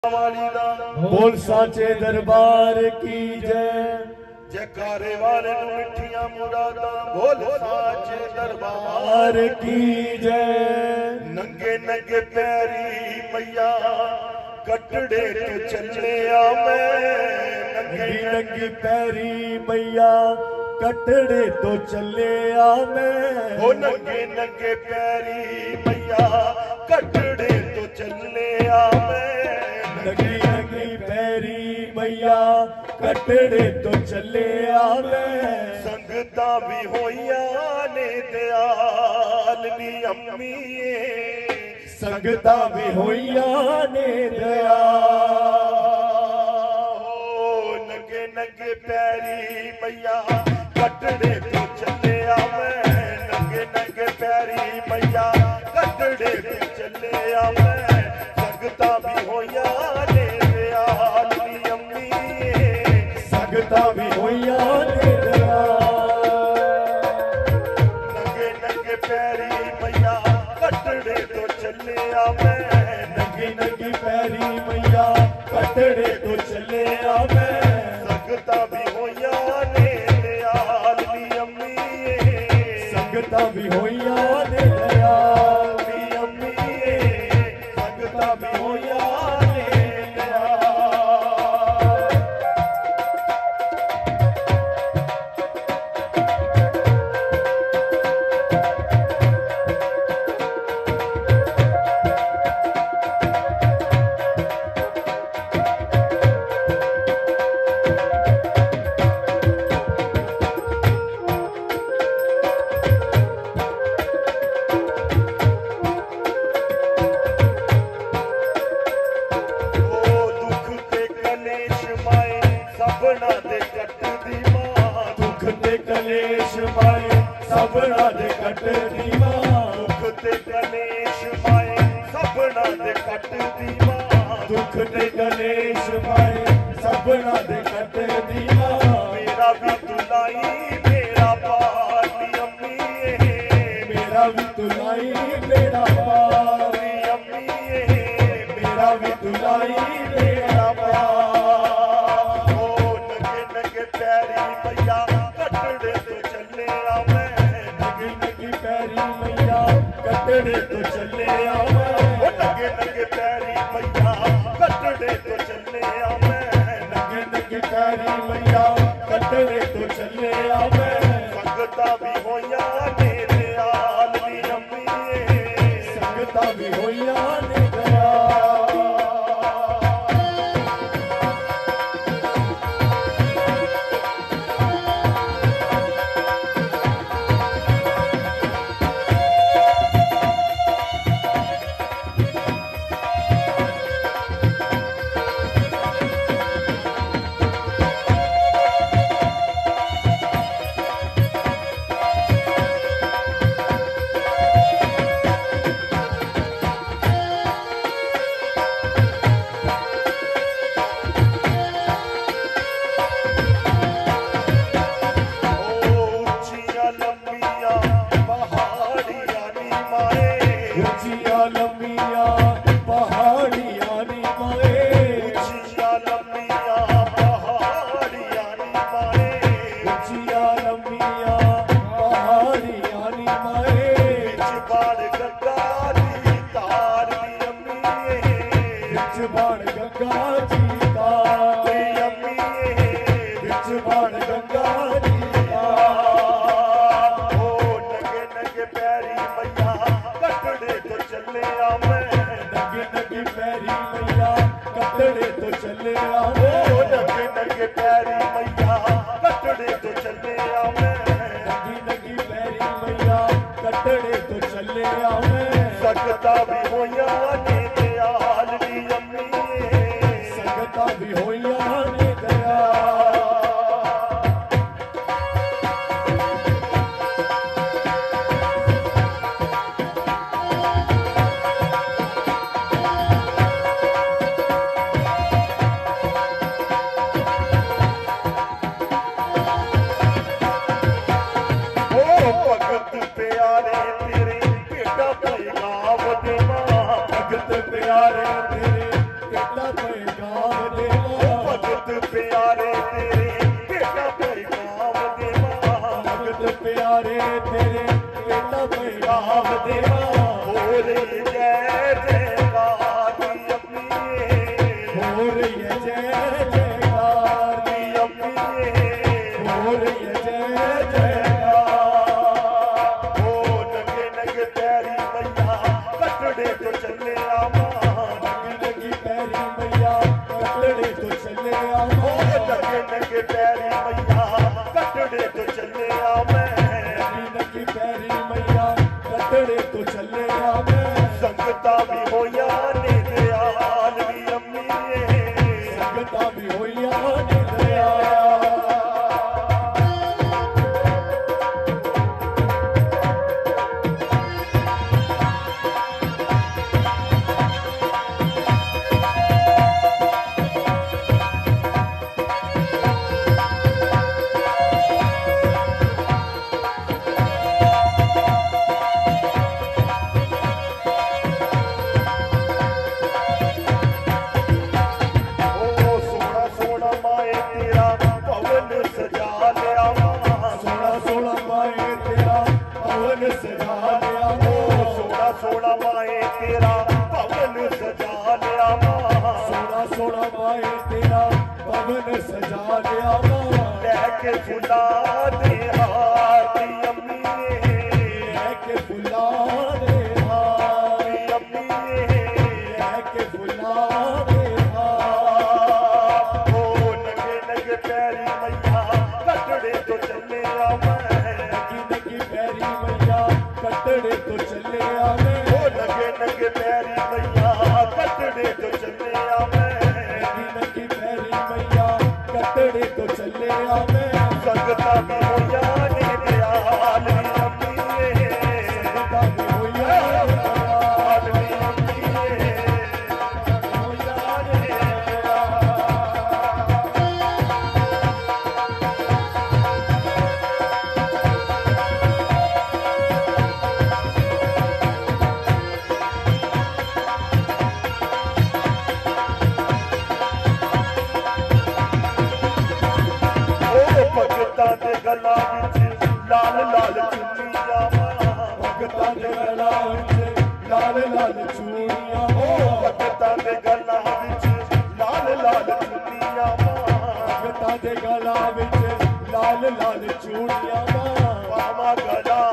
बोल साचे दरबार की जय। जयकारे वाले मिठिया मुरादा बोल साचे दरबार की जय। नंगे नंगे पैरी मैया कटड़े तो चले आ मैं नंगी नंगी पैरी मैया कटड़े तो चले आ मैं। हो नंगे नंगे पैरी मैया कटड़े तो चले आ मैं। नंगी नंगी पैरी मैया कटड़े तो चले आ मैं। संगता भी होइया ने दयाल नी अम्मी संगता भी होइया ने दया। हो नंगे नंगे पैरी मैया कटड़े तो चले आ मैं। नंगे नंगे पैरी मैया कटड़े तो चले आ मैं। संगता भी होइया ने दयाल नी अम्मी संगता भी होइया ने दया। नंगे नंगे पैरी मैया कटड़े तो चले आ मैं। नंगी नंगी पैरी मैया कटड़े तो चले आ मैं। संगता भी होइया ने दयाल नी अम्मी संगता भी होइया ने दया। नी अम्मी संगता भी होइया ने दया। सबना दे कट दी मां दुख ते कलेश माए सबना दे कट दी मां। दुख ते कलेश माए सबना दे कट दी मां। दुख ते कलेश माए सबना दे कट दी मां। मेरा भी तुलाई मेरा पाली अम्मी मेरा भी तुलाई मेरा पाली अम्मी मेरा भी तुलाई मेरा पाली। पैरी मैया कटड़े तो चले आ मैं। नंगी नंगी पैरी मैया कटड़े तो चले आ मैं। नंगे नंगे पैरी मैया कटड़े तो चले आ मैं। नंगे नंगे पैरी मैया कटड़े तो चले आ मैं। संगता भी होइया ने दयाल नी अम्मी संगता भी होइया ने दया। ऊंचिया लंबिया पहाड़ियां नी माए। ऊंचिया लंबिया पहाड़ियां नी माए। ऊंचिया लंबिया पहाड़ियां नी माए। बिच बाड़ गंगा दी तार नी अम्मी बिच बाड़ गंगा जी तार नी अम्मी बिच बाड़ गंगा जी तार। ओ नंगे नंगे पैरी मैया कटड़े तो चले आ मैं। नंगी नंगी पैरी मैया कटड़े तो चले आ ओ मैं। नंगे नंगे पैरी मैया कटड़े तो चले आ मैं। नंगी नंगी पैरी मैया कटड़े तो चले आ मैं। संगता भी होइया ने दयाल नी अम्मी संगता भी होइया ने दया। भगत प्यारे तेरे बेटा पैगाम देवा। भगत प्यारे तेरे बेटा पैगाम देवा भगत प्यारे तेरे बेटा पैगाम देवा भगत प्यारे तेरे बेटा पैगाम देवा हो रही जय जयकार दी अम्मी हो रही है जय जयकार दी अम्मी हो रही है जय जयकार ओ नंगे नंगे पैरी मैया कटड़े तो चले आवा नंगी पैरी मैया कटड़े तो चले आओ नंगे नंगे पैरी मैया कटड़े तो चले आवे नंगी पैरी मैया कटड़े तो चले आओ संगता भी होया ने दयाल दी अम्मी संगता भी होइया ने दया ओ सोना सोना माए तेरा पवन सजा लिया सोना सोना माए तेरा पवन सजा लिया ओ सोना सोना माए तेरा पवन सजा लिया सोना सोना माए तेरा पवन सजा लिया लेके फुला दे हाथी अम्मी के फुला दे हार अम्मी के फुला दे ओ नंगे नंगे पैरी मैया कटड़े तो चले आवे नंगी पैरी मैया कटड़े तो चले आवे ओ नंगे नंगे पैरी मैया कटड़े तो चले आवे नंगी पैरी मैया कटड़े तो चले आवे संगता भी होया ने दयाल दी अम्मी संगता भी होइया दयाल दी अम्मी होया ने ओ भगतां दे गला विच लाल लाल चुन्नियां भगतां दे गला विच लाल लाल चूड़ियां हो भगतां दे गला विच लाल लाल चुन्नियां भगतां दे गला विच लाल लाल चूड़ियां पावा गला